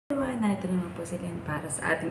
Narito naman po sila para sa ating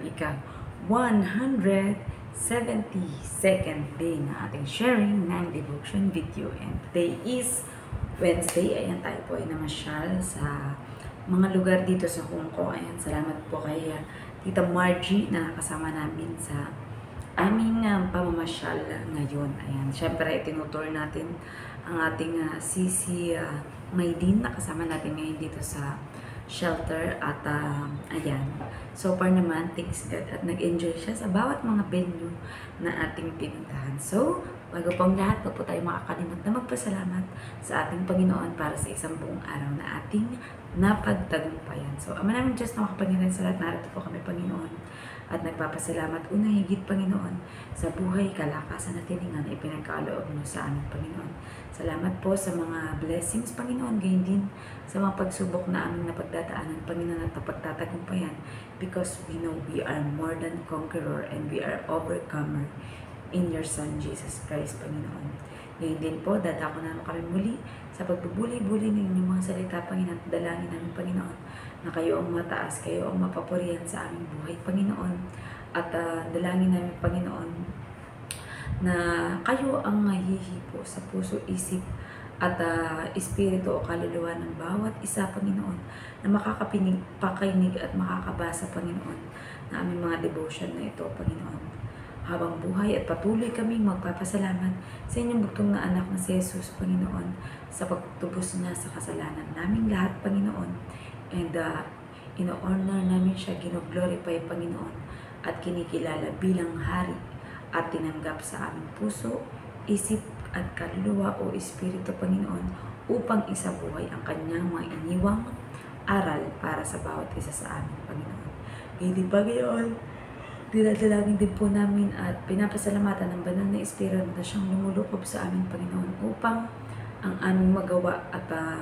ika-172nd day na ating sharing ng devotion video. And today is Wednesday. Ayan, tayo po ay namasyal sa mga lugar dito sa Hong Kong. Ayan, salamat po kay Tita Margie na nakasama namin sa aming pamamasyal ngayon. Ayan, syempre tinutur natin ang ating Sisi Maydin na kasama natin ngayon dito sa shelter at ayan, so far naman thanks God at nag-enjoy siya sa bawat mga venue na ating pinuntahan. So bago pang lahat, wag po tayo makakalimot na magpasalamat sa ating Panginoon para sa isang buong araw na ating napagtagumpayan. So Ama namin Diyos na makapangyarihan sa lahat, narito po kami Panginoon at nagpapasalamat una higit Panginoon sa buhay, kalakasan at tiningan na ipinagkaloob mo sa aming Panginoon. Salamat po sa mga blessings Panginoon, gayon din sa mga pagsubok na aming napagdadaanan Panginoon at napagtatagumpayan, because we know we are more than conqueror and we are overcomer in your Son Jesus Christ Panginoon. Ngayon din po, dadako naman kami muli sa pagbubuli-buli ng inyong mga salita Panginoon. Dalangin namin Panginoon na kayo ang mataas, kayo ang mapapurihan sa aming buhay Panginoon. At dalangin namin Panginoon na kayo ang mahihipo sa puso, isip at espiritu o kaluluwa ng bawat isa Panginoon na makakapakinig at makakabasa Panginoon na aming mga devotion na ito Panginoon. Habang buhay at patuloy kaming magpapasalamat sa inyong bugtong na anak na si Jesus Panginoon sa pagtubos niya sa kasalanan naming lahat Panginoon. And ino-honor namin siya, gino-glorify Panginoon at kinikilala bilang hari at tinanggap sa aming puso, isip at kaluluwa o espiritu Panginoon upang isabuhay ang kanyang mga iniwang aral para sa bawat isa sa amin Panginoon. Hindi Panginoon, dinadalangin din po namin at pinapasalamatan ng banal na espiritu na siyang lumulukob sa aming Panginoon upang ang aming magawa at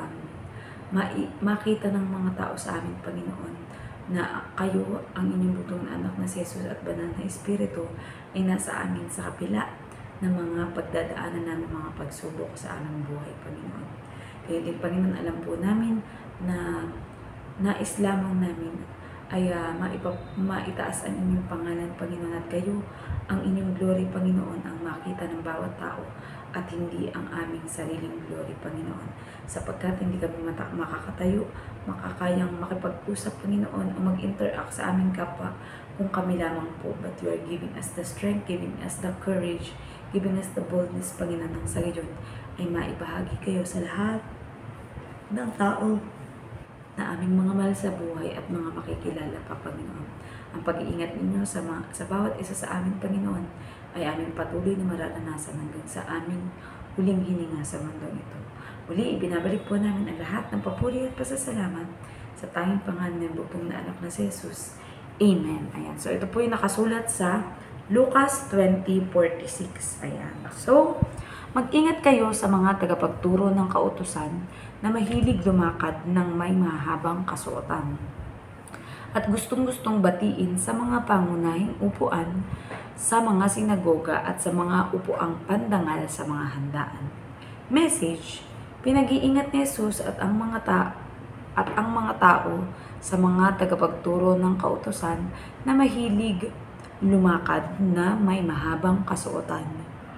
makita ng mga tao sa aming Panginoon na kayo ang inyong butong na anak na si Jesus at banal na espiritu ay nasa amin sa kapila ng mga pagdadaanan namin, mga pagsubok sa aming buhay Panginoon. Kaya din Panginoon, alam po namin na nais lamang namin ay maitaas ang inyong pangalan Panginoon at kayo ang inyong glory Panginoon ang makita ng bawat tao at hindi ang aming sariling glory Panginoon, sapagkat hindi kami makakatayo, makakayang makipag-usap Panginoon o mag-interact sa aming kapwa kung kami lamang po, but you are giving us the strength, giving us the courage, giving us the boldness Panginoon, ng sa gayon ay maibahagi kayo sa lahat ng tao na aming mga mahal sa buhay at mga makikilala pa Panginoon. Ang pag-iingat ninyo sa bawat isa sa amin Panginoon ay aming patuloy na mararanasan hanggang sa aming huling hininga sa mundong ito. Muli, ibinabalik po namin ang lahat ng papuri at pasasalamat sa tanging pangalan ng bugtong na anak na si Jesus. Amen. Ayan. So, ito po yung nakasulat sa Lucas 20:46. Ayan. So, mag-ingat kayo sa mga tagapagturo ng kautusan na mahilig lumakad ng may mahabang kasuotan at gustong-gustong batiin sa mga pangunahing upuan sa mga sinagoga at sa mga upuang pandangal sa mga handaan. Message: pinag-iingat ni Jesus at ang mga tao sa mga tagapagturo ng kautusan na mahilig lumakad na may mahabang kasuotan.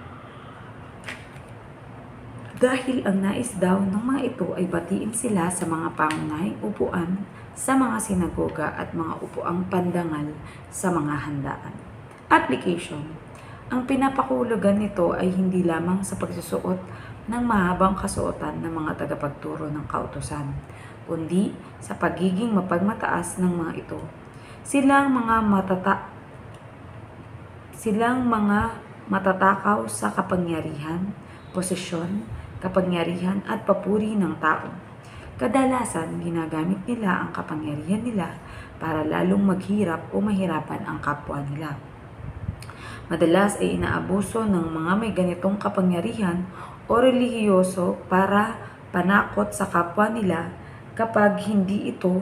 Dahil ang nais daw ng mga ito ay batiin sila sa mga pangunahing upuan sa mga sinagoga at mga upuang pandangal sa mga handaan. Application: ang pinapakulugan nito ay hindi lamang sa pagsusuot ng mahabang kasuotan ng mga tagapagturo ng kautusan, kundi sa pagiging mapagmataas ng mga ito. Silang mga matatakaw sa kapangyarihan, posisyon, kapangyarihan at papuri ng tao. Kadalasan, ginagamit nila ang kapangyarihan nila para lalong maghirap o mahirapan ang kapwa nila. Madalas ay inaabuso ng mga may ganitong kapangyarihan o relihiyoso para panakot sa kapwa nila kapag hindi ito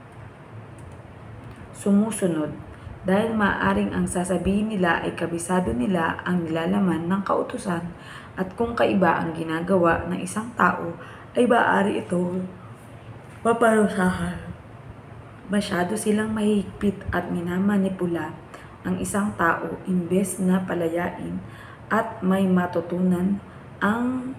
sumusunod, dahil maaaring ang sasabihin nila ay kabisado nila ang nilalaman ng kautusan at kung kaiba ang ginagawa ng isang tao ay maaari ito maparusahan. Masyado silang mahigpit at minamanipula ang isang tao imbes na palayain at may matutunan ang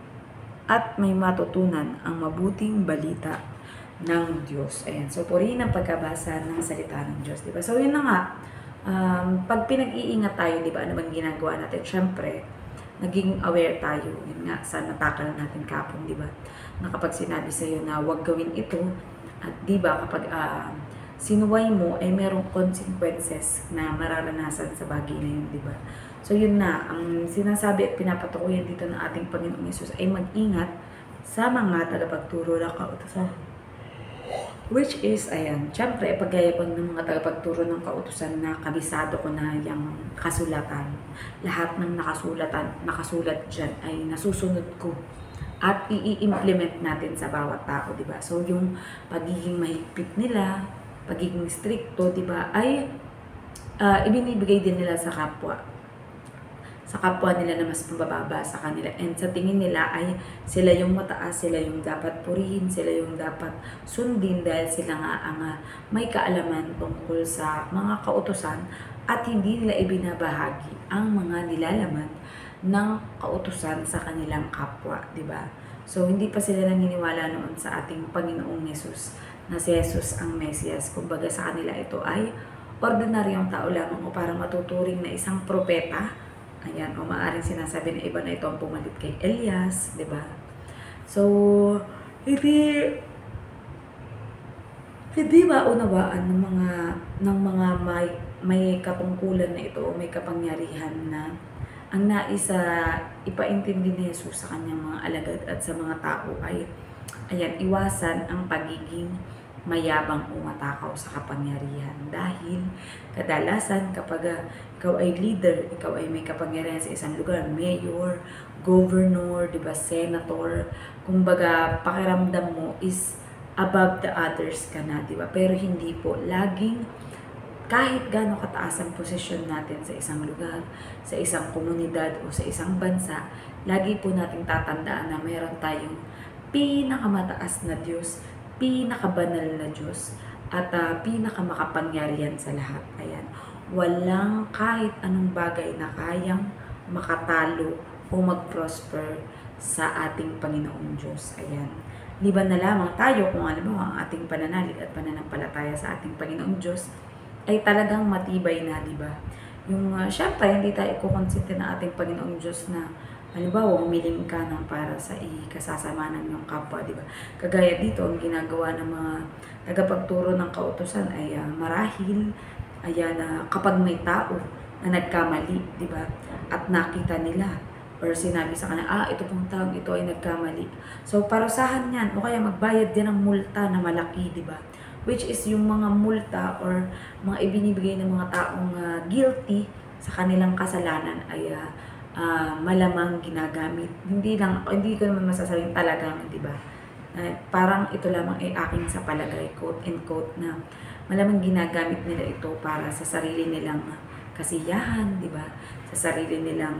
mabuting balita ng Diyos. Ayan. So, purihin ang pagkabasa ng salita ng Diyos. Diba? So, yun na nga. Pag pinag-iingat tayo, diba, ano bang ginagawa natin? Siyempre, naging aware tayo. Yun nga, sa natakal natin kapon, diba? Na kapag sinabi sa'yo na huwag gawin ito, at diba, kapag sinuway mo, ay merong consequences na mararanasan sa bagay na yun, diba? So, yun na. Ang sinasabi at pinapatukuyan dito ng ating Panginoong Yesus ay mag-ingat sa mga tagapagturo ng kautusan. Which is, ayan, syempre, paggayabang ng mga tagapagturo ng kautusan na kabisado ko na yung kasulatan. Lahat ng nakasulat dyan ay nasusunod ko at i-implement natin sa bawat tao, diba? So, yung pagiging mahigpit nila, pagiging stricto, diba, ay ibinibigay din nila sa kapwa nila na mas mabababa sa kanila. And sa tingin nila ay sila yung mataas, sila yung dapat purihin, sila yung dapat sundin dahil sila nga ang may kaalaman tungkol sa mga kautusan at hindi nila ibinabahagi ang mga nilalaman ng kautusan sa kanilang kapwa, di ba? So, hindi pa sila naniniwala noon sa ating Panginoong Yesus na si Jesus ang Mesiyas. Kumbaga sa kanila ito ay ordinaryong tao lamang o parang matuturing na isang propeta. Ayan, o maaaring sinasabi na iba na ito ang pumalit kay Elias, di ba? So, hindi maunawaan ng mga may katungkulan na ito o may kapangyarihan na ang nais ipaintindi ni Jesus sa kanyang mga alagad at sa mga tao ay ayan, iwasan ang pagiging mayabang o matakaw sa kapangyarihan. Dahil kadalasan kapag ikaw ay leader, ikaw ay may kapangyarihan sa isang lugar, mayor, governor, diba, senator, kumbaga pakiramdam mo is above the others ka na, diba? Pero hindi po. Laging kahit gaano kataas ang posisyon natin sa isang lugar, sa isang komunidad o sa isang bansa, lagi po nating tatandaan na mayroon tayong pinakamataas na Diyos, pinakabanal na Diyos, at pinakamakapangyarihan sa lahat. Ayan. Walang kahit anong bagay na kayang makatalo o mag-prosper sa ating Panginoong Diyos. Ayan. Liban na lamang tayo kung alam mo ang ating pananalig at pananampalataya sa ating Panginoong Diyos ay talagang matibay na, di ba? Yung syempre hindi tayo kukonsente ng ating Panginoong Diyos na halimbawa, umiling ka ng para sa ikasasama ng iyong kapwa, di ba? Kagaya dito, ang ginagawa ng mga tagapagturo ng kautusan ay marahil, ayan, kapag may tao na nagkamali, di ba? At nakita nila, or sinabi sa kanya, ito pong taong ito ay nagkamali. So, parusahan yan, o kaya magbayad din ng multa na malaki, di ba? Which is yung mga multa or mga ibinibigay ng mga taong guilty sa kanilang kasalanan ay malamang ginagamit. Hindi ko naman masasabing talagang, di ba? Parang ito lamang ay aking sa palagay, quote and quote, na malamang ginagamit nila ito para sa sarili nilang kasiyahan, di ba? Sa sarili nilang,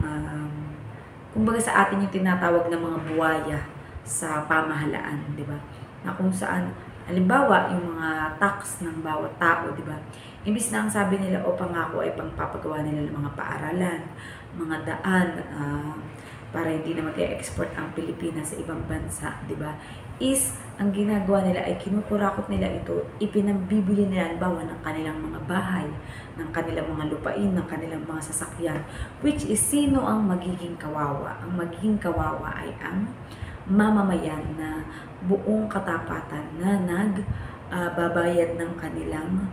kumbaga sa atin yung tinatawag na mga buwaya sa pamahalaan, di ba? Na kung saan, halimbawa, yung mga tax ng bawat tao, di ba? Imbis na ang sabi nila o pangako ay pangpapagawa nila ng mga paaralan, mga daan, para hindi na mag-export ang Pilipinas sa ibang bansa, di ba? Is, ang ginagawa nila ay kinukurakot nila ito, ipinabibili nila halimbawa ng kanilang mga bahay, ng kanilang mga lupain, ng kanilang mga sasakyan, which is sino ang magiging kawawa? Ang magiging kawawa ay ang mamamayan na buong katapatan na nagbabayad ng kanilang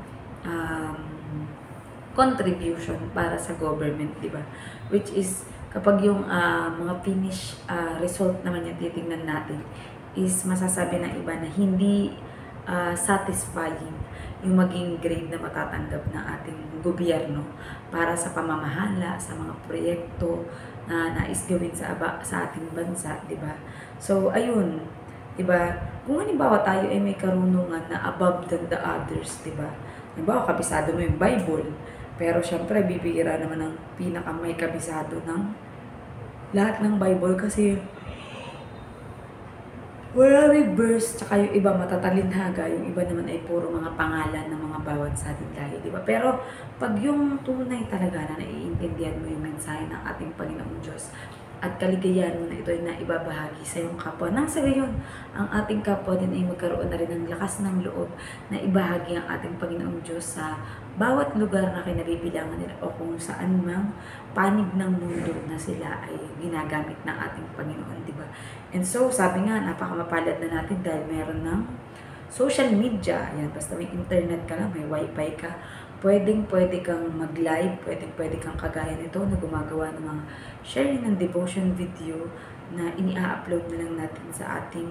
contribution para sa government, di ba? Which is, kapag yung mga finish result naman yung titingnan natin, is masasabi ng iba na hindi satisfying yung maging grade na matatanggap ng ating gobyerno para sa pamamahala, sa mga proyekto na nais gawin sa ating bansa, di ba? So, ayun, di ba? Kung halimbawa tayo ay may karunungan na above than the others, di ba? Halimbawa, kabisado mo yung Bible, pero syempre, bibihira naman ang may kabisado ng lahat ng Bible kasi maraming verse, tsaka yung iba matatalinhaga, yung iba naman ay puro mga pangalan ng mga bawat sa ating lahi, di ba? Pero pag yung tunay talaga na naiintindihan mo yung mensahe ng ating Panginoong Diyos at kaligayahan mo na ito ay naibabahagi sa iyong kapwa, nang sa gayon, ang ating kapwa din ay magkaroon na rin ng lakas ng loob na ibahagi ang ating Panginoong Diyos sa bawat lugar na kinabibilangan nila o kung saan mang panig ng mundo na sila ay ginagamit ng ating Panginoon, di ba? And so, sabi nga, napakamapalad na natin dahil meron ng social media. Yan, basta may internet ka lang, may wifi ka, pwede kang mag-live, pwede kang kagaya nito na gumagawa ng mga sharing ng devotion video na ini-upload na lang natin sa ating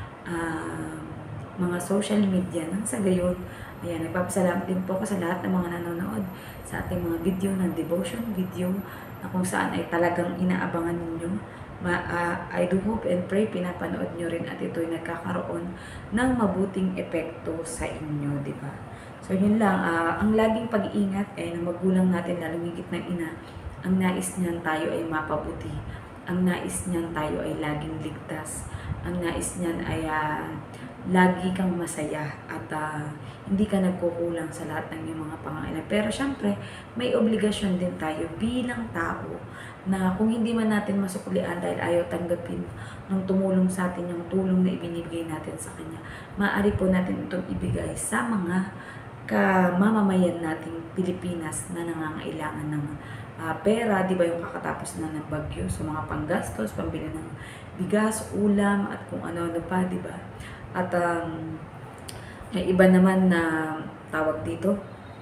mga social media. Nang sa gayon, ayan, nagpapasalamat din po ako sa lahat ng mga nanonood sa ating mga video ng devotion video na kung saan ay talagang inaabangan ninyo. I do hope and pray pinapanood nyo rin at ito'y nagkakaroon ng mabuting epekto sa inyo, di ba? So yun lang, ang laging pag-iingat ay ng magulang natin, lalong higit ng ina, ang nais niyan tayo ay mapabuti, ang nais niyan tayo ay laging ligtas, ang nais niyan ay lagi kang masaya at hindi ka nagkukulang sa lahat ng iyong mga pangangailangan. Pero syempre, may obligasyon din tayo bilang tao na kung hindi man natin masuklian dahil ayaw tanggapin nung tumulong sa atin yung tulong na ibinibigay natin sa kanya, maaari po natin itong ibigay sa mga kamamamayan nating Pilipinas na nangangailangan ng pera, di ba, yung kakatapos na ng bagyo, so mga panggastos, pambili ng bigas, ulam, at kung ano-ano pa, di ba? At may iba naman na tawag dito,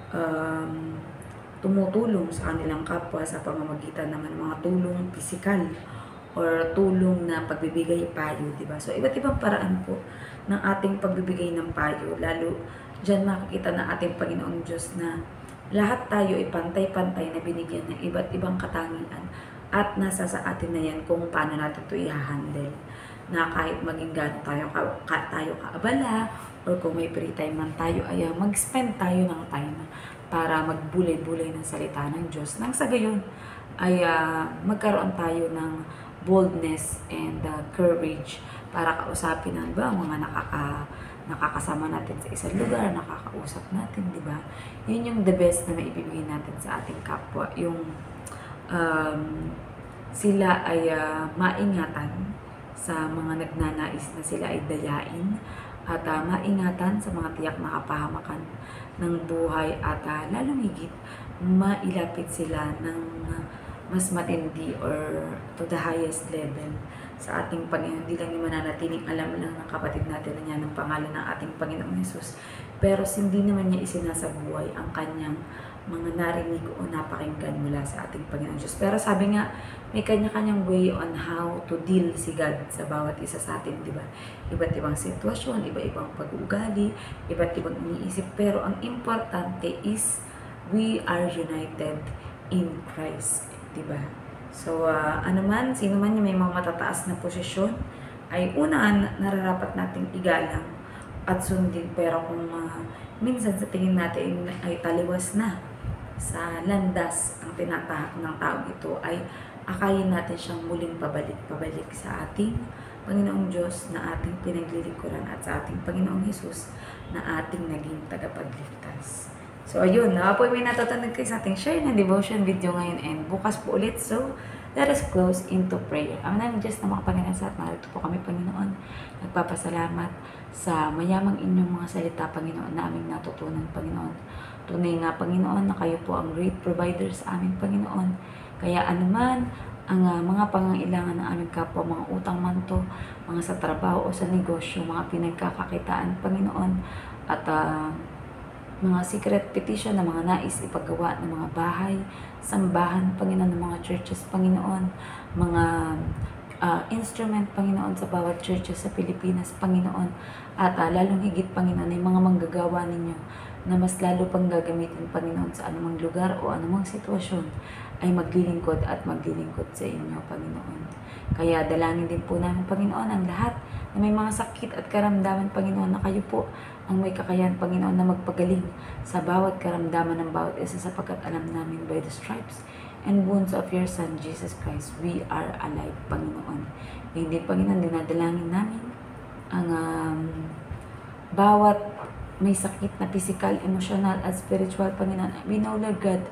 tumutulong sa kanilang kapwa sa pamamagitan naman mga tulong pisikal or tulong na pagbibigay payo, di ba? So, iba't ibang paraan po ng ating pagbibigay ng payo, lalo dyan makikita ng ating Panginoong Diyos na lahat tayo ay pantay-pantay na binigyan ng iba't ibang katangian at nasa sa atin na yan kung paano natin ito i-handle. Na kahit maging gano'n tayo kaabala or kung may free time man tayo, ay mag-spend tayo ng time para magbulay-bulay ng salita ng Diyos. Nang sa gayon ay magkaroon tayo ng boldness and courage para kausapin ang mga nakakasama natin sa isang lugar, nakakausap natin, di ba? Yun yung the best na maibibigay natin sa ating kapwa. Yung sila ay maingatan sa mga nagnanais na sila ay dayain at maingatan sa mga tiyak na kapahamakan ng buhay at lalong higit mailapit sila ng mas matindi or to the highest level sa ating Panginoon. Hindi lang yung mananatiling alam lang ng kapatid natin na niya ng pangalan ng ating Panginoong Hesus, pero hindi naman niya isinasabuhay ang kanyang mga narinig o napakinggan mula sa ating Panginoong Diyos. Pero sabi nga, may kanya-kanyang way on how to deal si God sa bawat isa sa atin, di ba? Iba't ibang sitwasyon, iba-ibang pag-uugali, iba't ibang iniisip, pero ang importante is we are united in Christ, di ba? So, sino man yung may mga matataas na posisyon, ay una, nararapat nating igalang at sundin. Pero kung minsan sa tingin natin ay taliwas na sa landas ang tinatahak ng taong ito, ay akayin natin siyang muling pabalik sa ating Panginoong Diyos na ating pinaglilingkuran at sa ating Panginoong Hesus na ating naging tagapagligtas. So, ayun, po may natutunan kayo sa ating share ng devotion video ngayon and bukas po ulit. So, let us close into prayer. Ang namin Diyos na mga Panginoon sa at narito po kami, Panginoon. Nagpapasalamat sa mayamang inyong mga salita, Panginoon, na aming natutunan, Panginoon. Tunay nga, Panginoon, na kayo po ang great provider sa aming Panginoon. Kaya anuman ang mga pangangailangan ng aming kapwa, mga utang man to, mga sa trabaho o sa negosyo, mga pinagkakakitaan, Panginoon, at mga secret petition na mga nais ipagawa ng mga bahay, sambahan, Panginoon, ng mga churches, Panginoon, mga instrument, Panginoon, sa bawat churches sa Pilipinas, Panginoon, at lalong higit, Panginoon, ay mga manggagawa ninyo na mas lalo pang gagamitin, Panginoon, sa anumang lugar o anumang sitwasyon ay maglilingkod at maglilingkod sa inyo, Panginoon. Kaya dalangin din po namin, Panginoon, ang lahat na may mga sakit at karamdaman, Panginoon, na kayo po ang may kakayahan, Panginoon, na magpagaling sa bawat karamdaman ng bawat isa, sapagkat alam namin by the stripes and wounds of your Son, Jesus Christ, we are alive, Panginoon. Hindi, Panginoon, dinadalangin namin ang bawat may sakit na physical, emotional, at spiritual, Panginoon. We know, Lord God,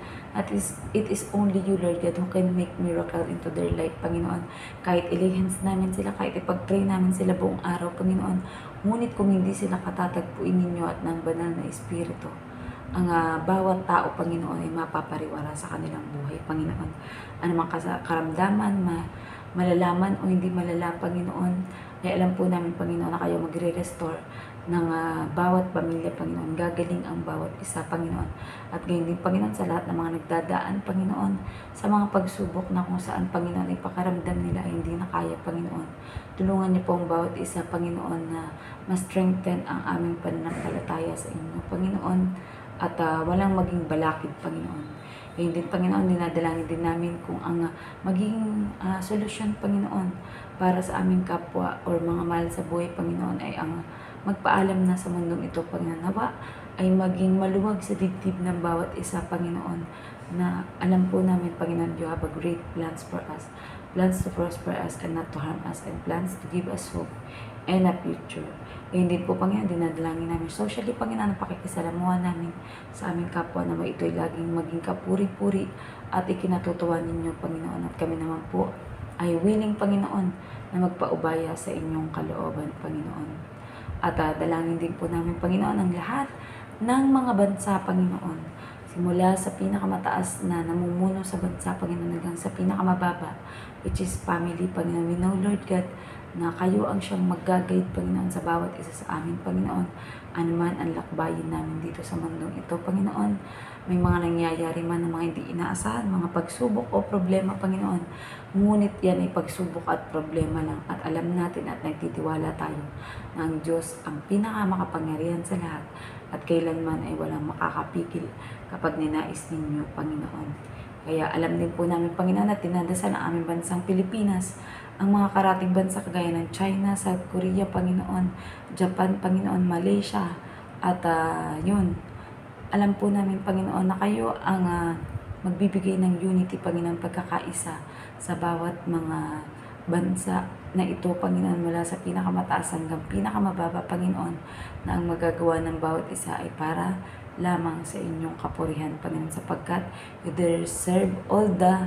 it is only you, Lord God, who can make miracle into their life, Panginoon. Kahit ilihens namin sila, kahit ipag-pray namin sila buong araw, Panginoon. Ngunit kung hindi sila katatagpuin ninyo at ng banal na Espiritu, ang bawat tao, Panginoon, ay mapapariwara sa kanilang buhay, Panginoon. Anumang karamdaman, malalaman o hindi malala, Panginoon, ay alam po namin, Panginoon, na kayo magre-restore ng bawat pamilya, Panginoon. Gagaling ang bawat isa, Panginoon. At gayon din, Panginoon, sa lahat ng mga nagdadaan, Panginoon, sa mga pagsubok na kung saan, Panginoon, ay pakaramdam nila ay hindi na kaya, Panginoon. Tulungan niyo po ang bawat isa, Panginoon, na ma-strengthen ang aming pananampalataya sa inyo, Panginoon, at walang maging balakid, Panginoon. Ngayon din, Panginoon, dinadalangin din namin kung ang maging solusyon, Panginoon, para sa aming kapwa or mga mahal sa buhay, Panginoon, ay ang magpaalam na sa mundong ito, Panginoon. Nawa ay maging maluwag sa dibdib ng bawat isa, Panginoon, na alam po namin, Panginoon, you have a great plans for us. Plans to prosper us and not to harm us, and plans to give us hope and a future. Ngayon din po, Panginoon, dinadalangin namin socially, Panginoon, ang pakikisalamuha namin sa aming kapwa na ito'y laging maging kapuri-puri at ikinatutuwa ninyo, Panginoon. At kami naman po ay willing, Panginoon, na magpaubaya sa inyong kalooban, Panginoon. At dalangin din po namin, Panginoon, ang lahat ng mga bansa, Panginoon. Simula sa pinakamataas na namumuno sa bansa, Panginoon, hanggang sa pinakamababa, which is family, Panginoon. We know, Lord God, na kayo ang siyang mag-guide, Panginoon, sa bawat isa sa amin, Panginoon. Ano man ang lakbayin namin dito sa mundong ito, Panginoon. May mga nangyayari man na mga hindi inaasahan, mga pagsubok o problema, Panginoon. Ngunit yan ay pagsubok at problema lang. At alam natin at nagtitiwala tayo na ang Diyos ang pinakamakapangyarihan sa lahat at kailanman ay walang makakapigil kapag ninais ninyo, Panginoon. Kaya alam din po namin, Panginoon, at tinadasal ang aming bansang Pilipinas, ang mga karating bansa kagaya ng China, South Korea, Panginoon, Japan, Panginoon, Malaysia, at yun, alam po namin, Panginoon, na kayo ang magbibigay ng unity, Panginoon, pagkakaisa sa bawat mga bansa na ito, Panginoon, mula sa pinakamataas hanggang pinakamababa, Panginoon, na ang magagawa ng bawat isa ay para lamang sa inyong kapurihan, Panginoon, sapagkat you deserve all the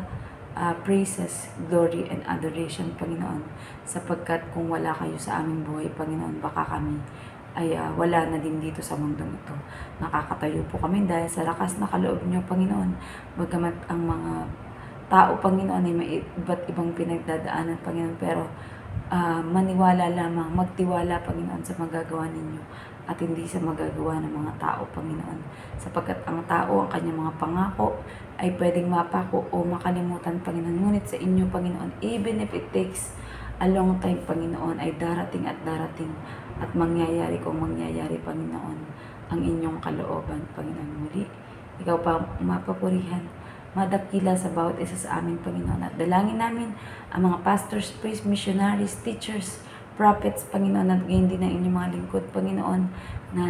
praises, glory, and adoration, Panginoon, sapagkat kung wala kayo sa aming buhay, Panginoon, baka kami ay wala na din dito sa mundong ito. Nakakatayo po kami dahil sa lakas na kaloob niyo, Panginoon, bagamat ang mga tao, Panginoon, ay may iba't ibang pinagdadaanan, Panginoon, pero maniwala lamang, magtiwala, Panginoon, sa magagawa ninyo at hindi sa magagawa ng mga tao, Panginoon. Sapagkat ang tao, ang kanyang mga pangako ay pwedeng mapako o makalimutan, Panginoon. Ngunit sa inyo, Panginoon, even if it takes a long time, Panginoon, ay darating at darating at mangyayari kung mangyayari, Panginoon, ang inyong kalooban, Panginoon. Muli, ikaw pa mapapurihan, madakila sa bawat isa sa amin, Panginoon. At dalangin namin ang mga pastors, priests, missionaries, teachers, prophets, Panginoon, at gayon din ang inyong mga lingkod, Panginoon, na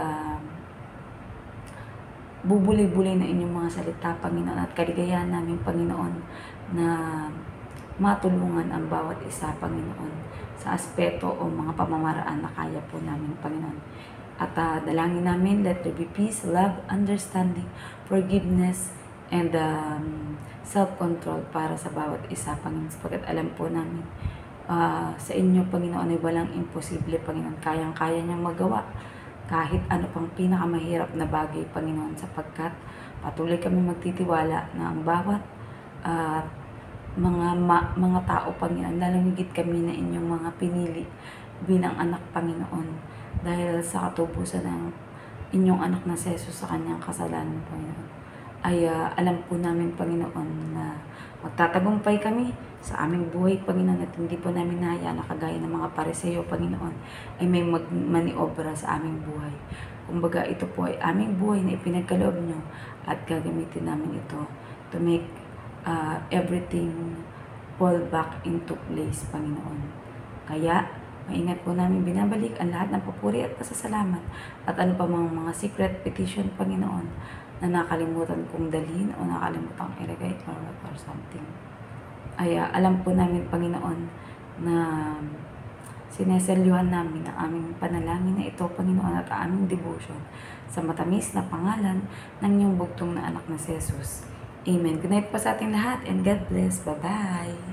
bubuli-buli na inyong mga salita, Panginoon, at kaligayahan namin, Panginoon, na matulungan ang bawat isa, Panginoon, sa aspeto o mga pamamaraan na kaya po namin, Panginoon. At dalangin namin, let there be peace, love, understanding, forgiveness, and self-control para sa bawat isa, Panginoon. Sapagkat alam po namin, sa inyo, Panginoon, ay walang imposible, Panginoon. Kayang-kaya niyang magawa kahit ano pang pinakamahirap na bagay, Panginoon, sapagkat patuloy kami magtitiwala na ang bawat mga tao, Panginoon, lalong kami na inyong mga pinili bilang anak, Panginoon, dahil sa katubusan ng inyong anak na si Jesus sa kanyang kasalanan, Panginoon. Ay alam po namin, Panginoon, na magtatagumpay kami sa aming buhay, Panginoon, at hindi po namin nahayaan na kagaya ng mga pariseo, Panginoon, ay may maniobra sa aming buhay. Kumbaga, ito po ay aming buhay na ipinagkaloob nyo at gagamitin namin ito to make everything fall back into place, Panginoon. Kaya, maingat po namin binabalik ang lahat ng papuri at pasasalamat at ano pa mga secret petition, Panginoon, na nakalimutan kong dalhin o nakalimutan kong ilagay or something. Ay alam po namin, Panginoon, na Sineselyuhan namin ang aming panalangin na ito, Panginoon, at aming devotion sa matamis na pangalan ng iyong bugtong na anak na si Jesus. Amen. Good night po sa ating lahat and God bless. Bye-bye.